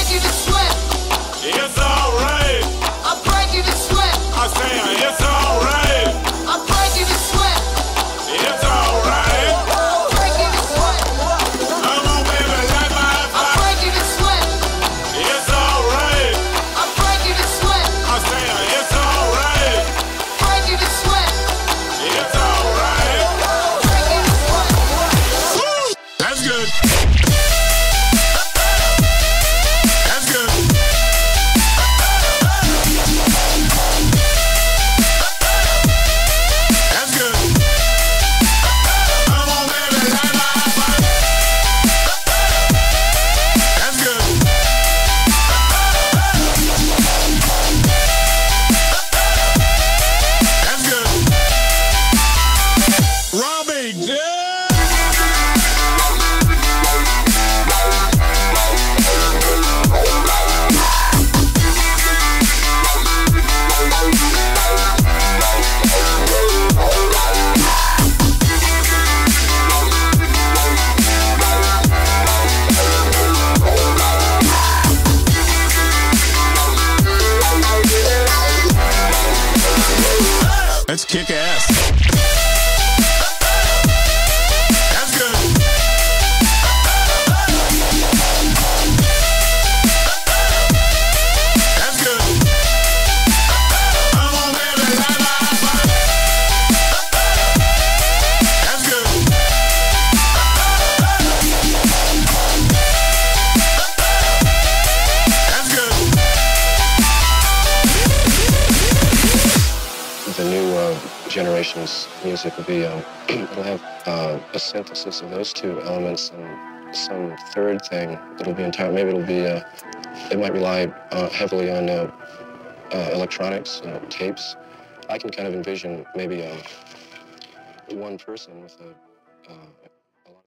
break you to sweat. It's alright. I break you to sweat. I say it's alright. I break you to sweat. It's alright. I break you to sweat. Come on, baby, light my I fire. break you to sweat. It's alright. I break you to sweat. I say it's alright. Break you to sweat. It's alright. Break you to sweat. Woo! That's good. That's good. That's good. Come on, baby, light my fire. That's good. That's good. Robbie, yeah. Let's kick ass. That's good. That's good. Come on, baby, light my fire. That's good. That's good. The new generation's music will be, it'll have a synthesis of those two elements and some third thing that'll be entire. Maybe it'll be, it might rely heavily on electronics, tapes. I can kind of envision maybe one person with a